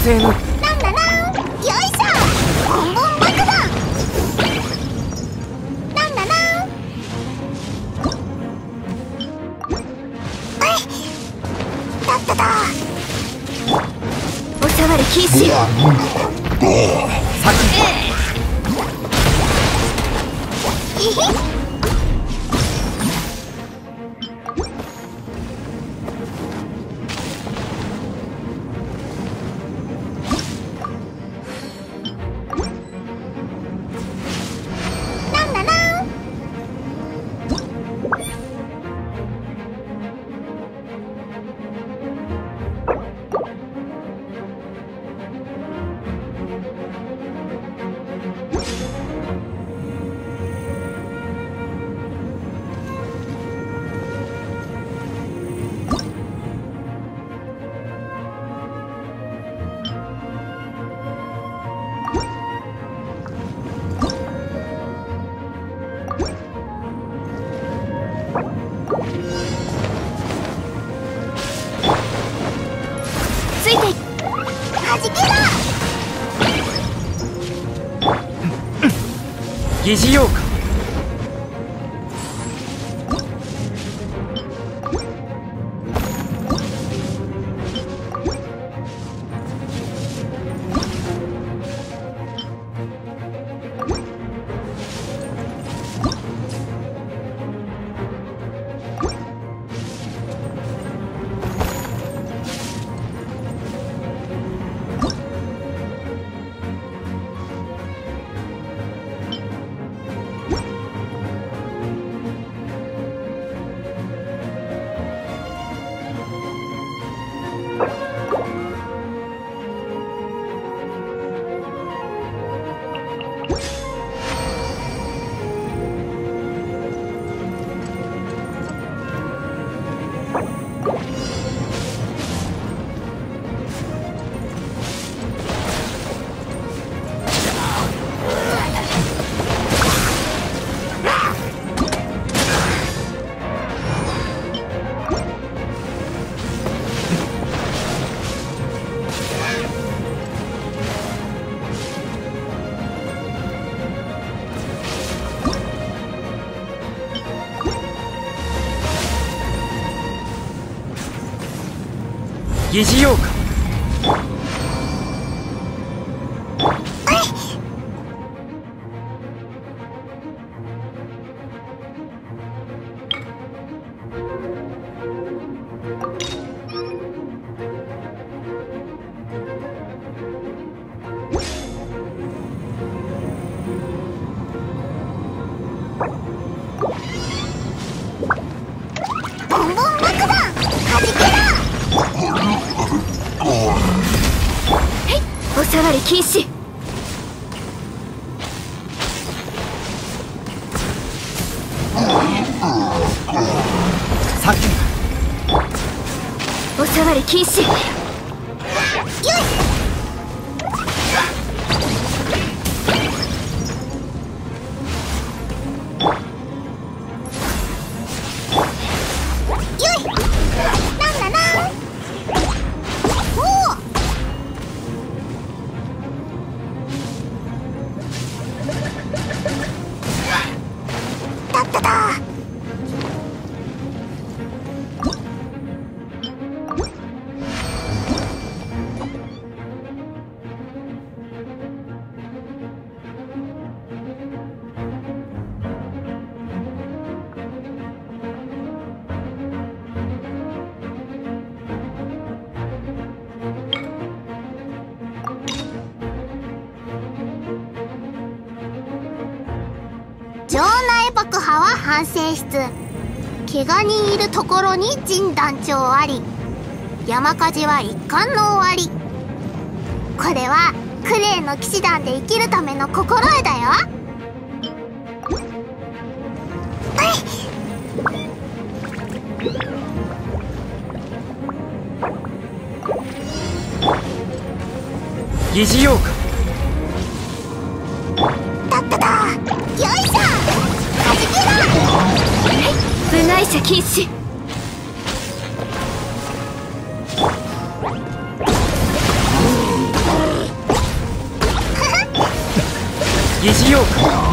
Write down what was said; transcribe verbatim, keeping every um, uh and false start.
性のなんだなんよいしょボンボン爆弾なんだなんえいだっただおさわり禁止。 えへっついてはじけろ疑似ようか。疑似ようか。 ボンボン爆弾はじけろおさわり禁止。 さっきおさわり禁止。 よし城内爆破は反省室。怪我人いるところに陣団長あり。山火事は一巻の終わり。これはクレイの騎士団で生きるための心得だよ。 疑似ようか。 だっただよいしょはじけろ部外者禁止。 疑似妖怪